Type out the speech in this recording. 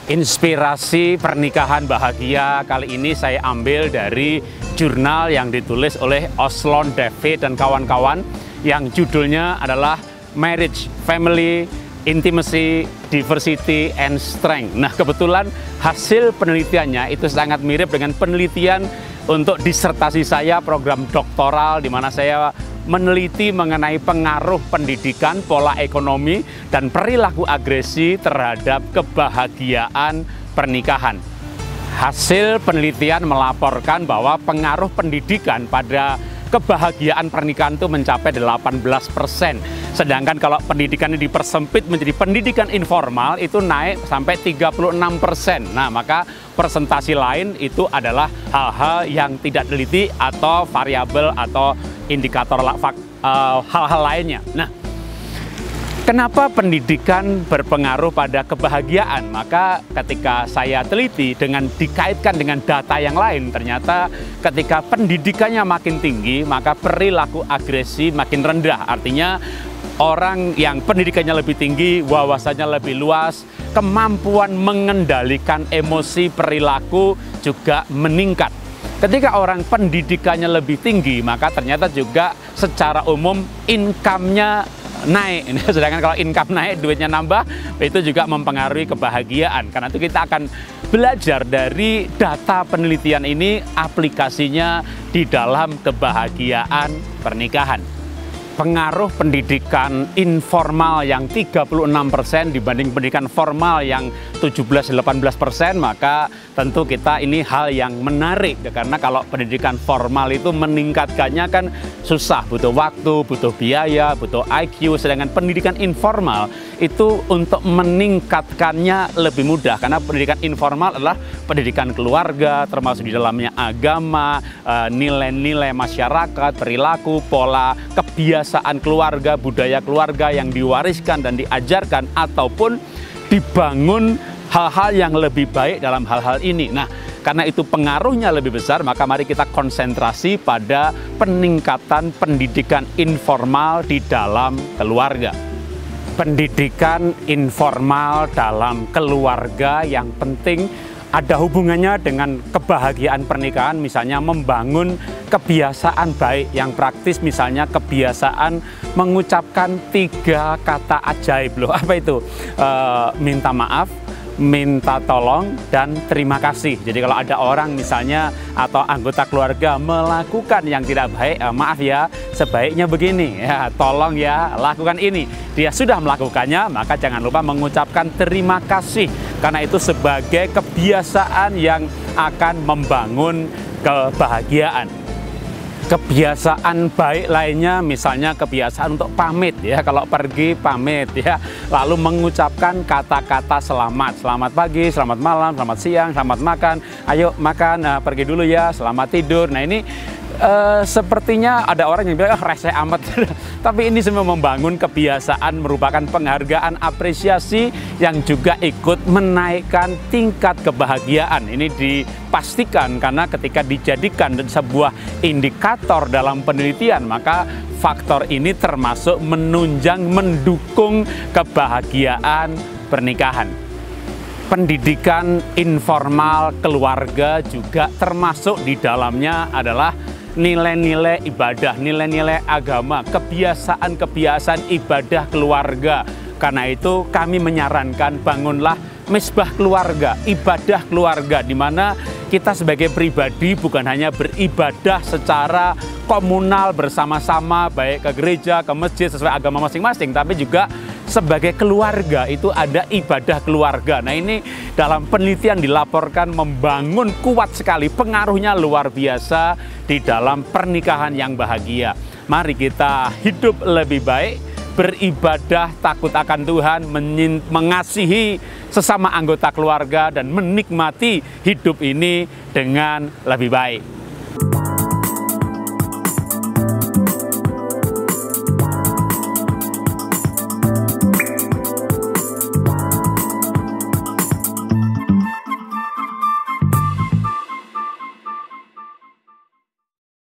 Inspirasi pernikahan bahagia kali ini saya ambil dari jurnal yang ditulis oleh Oslon David dan kawan-kawan yang judulnya adalah Marriage, Family, Intimacy, Diversity, and Strength. Nah, kebetulan hasil penelitiannya itu sangat mirip dengan penelitian untuk disertasi saya, program doktoral di mana saya meneliti mengenai pengaruh pendidikan, pola ekonomi, dan perilaku agresi terhadap kebahagiaan pernikahan. Hasil penelitian melaporkan bahwa pengaruh pendidikan pada kebahagiaan pernikahan itu mencapai 18%. Sedangkan kalau pendidikan ini dipersempit menjadi pendidikan informal itu naik sampai 36%. Nah, maka presentasi lain itu adalah hal-hal yang tidak teliti atau variabel atau indikator hal-hal lainnya. Nah, kenapa pendidikan berpengaruh pada kebahagiaan? Maka ketika saya teliti dengan dikaitkan dengan data yang lain, ternyata ketika pendidikannya makin tinggi, maka perilaku agresi makin rendah. Artinya orang yang pendidikannya lebih tinggi, wawasannya lebih luas, kemampuan mengendalikan emosi perilaku juga meningkat. Ketika orang pendidikannya lebih tinggi, maka ternyata juga secara umum income-nya naik. Sedangkan kalau income naik, duitnya nambah, itu juga mempengaruhi kebahagiaan. Karena itu kita akan belajar dari data penelitian ini, aplikasinya di dalam kebahagiaan pernikahan. Pengaruh pendidikan informal yang 36% dibanding pendidikan formal yang 17-18%, maka tentu kita ini hal yang menarik. Karena kalau pendidikan formal itu meningkatkannya kan susah, butuh waktu, butuh biaya, butuh IQ. Sedangkan pendidikan informal itu untuk meningkatkannya lebih mudah. Karena pendidikan informal adalah pendidikan keluarga, termasuk di dalamnya agama, nilai-nilai masyarakat, perilaku, pola, kebiasaan keluarga, budaya keluarga yang diwariskan dan diajarkan ataupun dibangun hal-hal yang lebih baik dalam hal-hal ini. Nah, karena itu pengaruhnya lebih besar, maka mari kita konsentrasi pada peningkatan pendidikan informal di dalam keluarga. Pendidikan informal dalam keluarga yang penting ada hubungannya dengan kebahagiaan pernikahan, misalnya membangun kebiasaan baik yang praktis, misalnya kebiasaan mengucapkan 3 kata ajaib loh. Apa itu? Minta maaf, minta tolong, dan terima kasih. Jadi kalau ada orang misalnya atau anggota keluarga melakukan yang tidak baik, maaf ya, sebaiknya begini ya, tolong ya, lakukan ini. Dia sudah melakukannya, maka jangan lupa mengucapkan terima kasih, karena itu sebagai kebiasaan yang akan membangun kebahagiaan. Kebiasaan baik lainnya misalnya kebiasaan untuk pamit ya, kalau pergi pamit ya, lalu mengucapkan kata-kata selamat, selamat pagi, selamat malam, selamat siang, selamat makan, ayo makan, pergi dulu ya, selamat tidur. Nah, ini sepertinya ada orang yang bilang reseh amat, tapi ini semua membangun kebiasaan, merupakan penghargaan, apresiasi yang juga ikut menaikkan tingkat kebahagiaan. Ini dipastikan karena ketika dijadikan sebuah indikator dalam penelitian, maka faktor ini termasuk menunjang, mendukung kebahagiaan pernikahan. Pendidikan informal keluarga juga termasuk di dalamnya adalah nilai-nilai ibadah, nilai-nilai agama, kebiasaan-kebiasaan ibadah keluarga. Karena itu kami menyarankan bangunlah misbah keluarga, ibadah keluarga, di mana kita sebagai pribadi bukan hanya beribadah secara komunal bersama-sama, baik ke gereja, ke masjid sesuai agama masing-masing, tapi juga sebagai keluarga itu ada ibadah keluarga. Nah, ini dalam penelitian dilaporkan membangun kuat sekali, pengaruhnya luar biasa di dalam pernikahan yang bahagia. Mari kita hidup lebih baik, beribadah, takut akan Tuhan, mengasihi sesama anggota keluarga, dan menikmati hidup ini dengan lebih baik.